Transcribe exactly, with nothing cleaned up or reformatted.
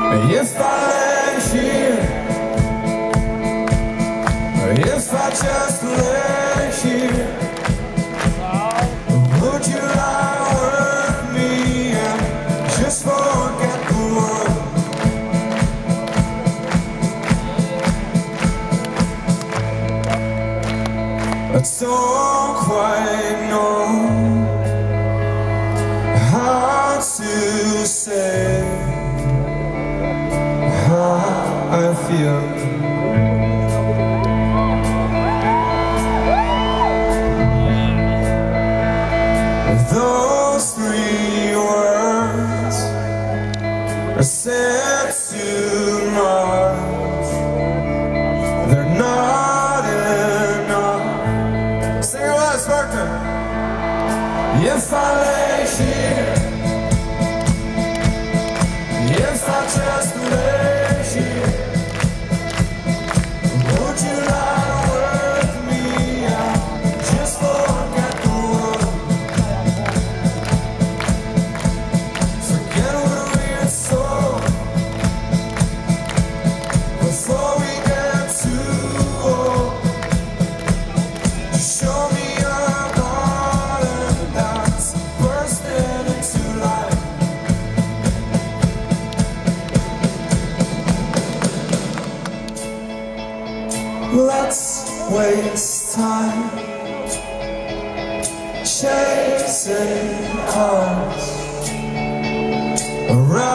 If I lay here, if I just lay here, would you lie with me and just forget the world? I don't quite know how to say how I feel. Those three words are said too much. They're not enough. Sing it last, Parker. If I lay here, if I just lay here, would you lie with me and just forget the world? Forget what we had sold before we get too old. Just show me your garden that's bursting into life. Let's waste time chasing cars around